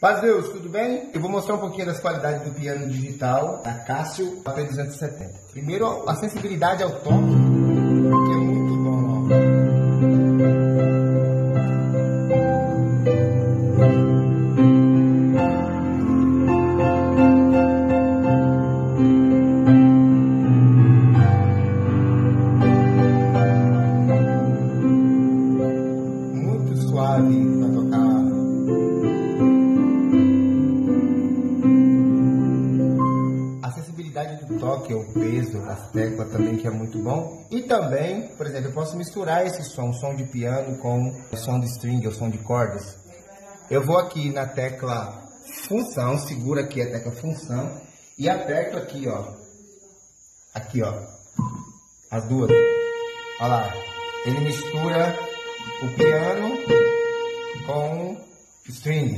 Paz Deus, tudo bem? Eu vou mostrar um pouquinho das qualidades do piano digital da Casio AP270. Primeiro, a sensibilidade ao toque, que é muito bom, ó. Suave para tocar. A sensibilidade do toque, o peso das teclas também, que é muito bom. E também, por exemplo, eu posso misturar esse som de piano com o som de string, o som de cordas. Eu vou aqui na tecla função, seguro aqui a tecla função e aperto aqui, ó. Aqui, ó. As duas. Olha lá. Ele mistura o piano com string.